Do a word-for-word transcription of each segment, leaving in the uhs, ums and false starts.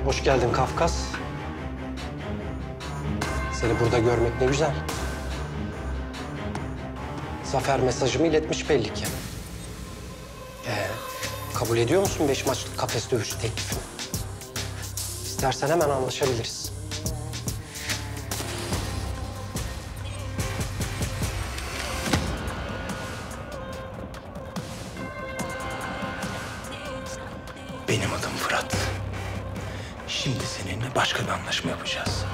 Hoş geldin Kafkas. Seni burada görmek ne güzel. Zafer mesajımı iletmiş belli ki. Ee, kabul ediyor musun beş maçlık kafes dövüşü teklifini? İstersen hemen anlaşabiliriz. Benim adım Fırat. Şimdi seninle başka bir anlaşma yapacağız.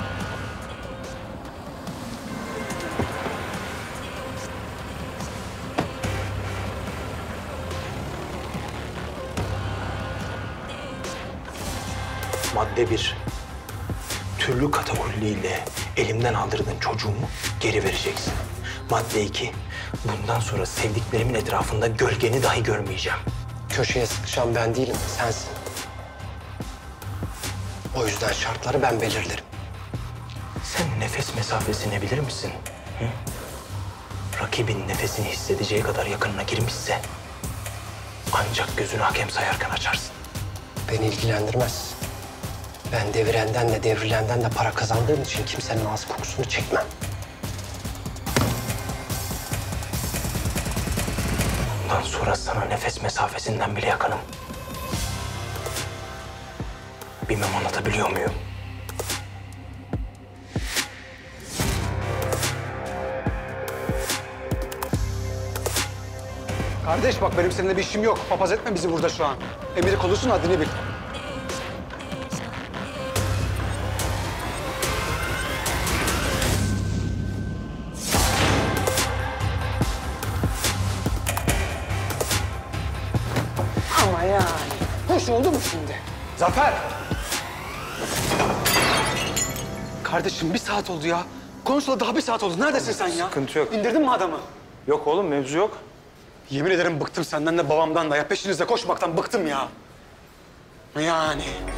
Madde bir. Türlü katakulliyle elimden aldırdığın çocuğumu geri vereceksin. Madde iki. Bundan sonra sevdiklerimin etrafında gölgeni dahi görmeyeceğim. Köşeye sıkışan ben değilim, sensin. O yüzden şartları ben belirlerim. Sen nefes mesafesini bilir misin? Hı? Rakibin nefesini hissedeceği kadar yakınına girmişse ancak gözünü hakem sayarken açarsın. Beni ilgilendirmez. Ben devirenden de devrilenden de para kazandığım için kimsenin ağız kokusunu çekmem. Bundan sonra sana nefes mesafesinden bile yakınım. Bilmem anlatabiliyor muyum? Kardeş bak benim seninle bir işim yok. Papaz etme bizi burada şu an. Emir kolusun, haddini bil. Ama yani hoş oldu mu şimdi? Zafer! Kardeşim bir saat oldu ya. Konuşula daha bir saat oldu. Neredesin sen ya? Sıkıntı yok. İndirdin mi adamı? Yok oğlum, mevzu yok. Yemin ederim bıktım senden de babamdan da. Ya peşinizde koşmaktan bıktım ya. Yani.